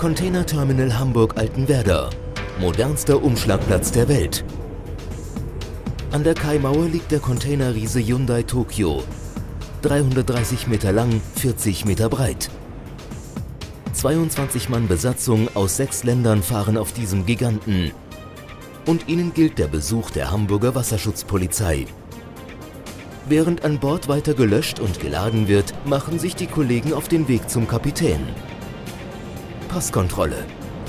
Containerterminal Hamburg-Altenwerder, modernster Umschlagplatz der Welt. An der Kaimauer liegt der Containerriese Hyundai Tokyo, 330 Meter lang, 40 Meter breit. 22 Mann Besatzung aus 6 Ländern fahren auf diesem Giganten. Und ihnen gilt der Besuch der Hamburger Wasserschutzpolizei. Während an Bord weiter gelöscht und geladen wird, machen sich die Kollegen auf den Weg zum Kapitän. Passkontrolle.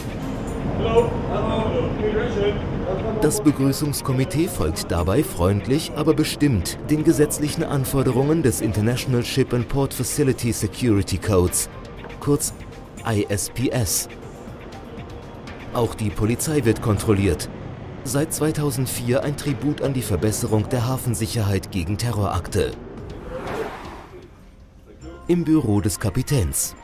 Das Begrüßungskomitee folgt dabei freundlich, aber bestimmt den gesetzlichen Anforderungen des International Ship and Port Facility Security Codes, kurz ISPS. Auch die Polizei wird kontrolliert. Seit 2004 ein Tribut an die Verbesserung der Hafensicherheit gegen Terrorakte. Im Büro des Kapitäns.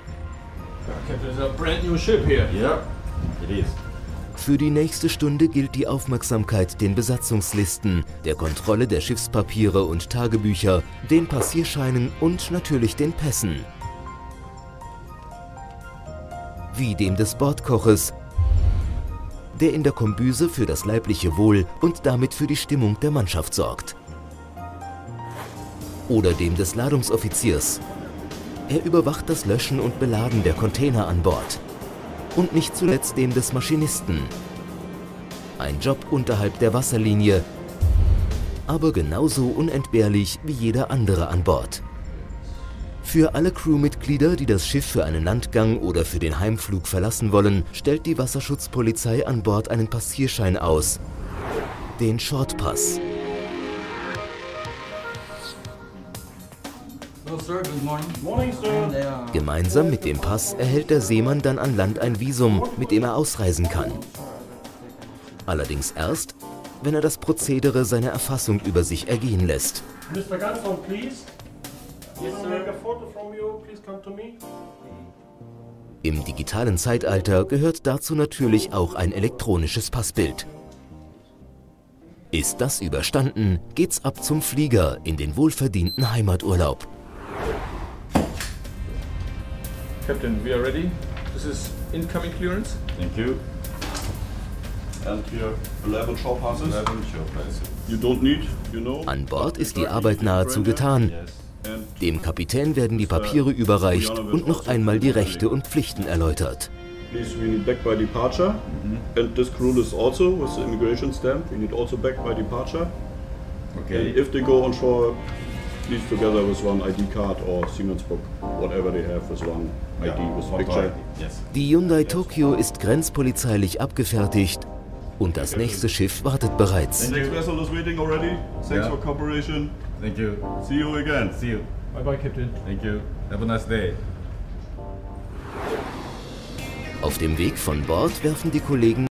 Für die nächste Stunde gilt die Aufmerksamkeit den Besatzungslisten, der Kontrolle der Schiffspapiere und Tagebücher, den Passierscheinen und natürlich den Pässen. Wie dem des Bordkoches, der in der Kombüse für das leibliche Wohl und damit für die Stimmung der Mannschaft sorgt. Oder dem des Ladungsoffiziers. Er überwacht das Löschen und Beladen der Container an Bord. Und nicht zuletzt dem des Maschinisten. Ein Job unterhalb der Wasserlinie, aber genauso unentbehrlich wie jeder andere an Bord. Für alle Crewmitglieder, die das Schiff für einen Landgang oder für den Heimflug verlassen wollen, stellt die Wasserschutzpolizei an Bord einen Passierschein aus, den Shortpass. Gemeinsam mit dem Pass erhält der Seemann dann an Land ein Visum, mit dem er ausreisen kann. Allerdings erst, wenn er das Prozedere seiner Erfassung über sich ergehen lässt. Mr. Gunson, please. Make a photo from you. Please come to me. Im digitalen Zeitalter gehört dazu natürlich auch ein elektronisches Passbild. Ist das überstanden, geht's ab zum Flieger in den wohlverdienten Heimaturlaub. Captain, we are ready. This is incoming clearance. Thank you. And here 11 shore passes. 11 shore passes. You don't need, you know. An Bord ist die Arbeit nahezu getan. Dem Kapitän werden die Papiere überreicht und noch einmal die Rechte und Pflichten erläutert. Please, we need back by departure. And this crew is also with the immigration stamp. We need also back by departure. Okay. And if they go on shore, please together with one ID card or Siemens book, whatever they have with one ID with picture. Die Hyundai Tokyo ist grenzpolizeilich abgefertigt und das nächste Schiff wartet bereits. The next vessel is waiting already. Thanks for cooperation. Thank you. See you again. See you. Bye bye, Captain. Thank you. Have a nice day. Auf dem Weg von Bord werfen die Kollegen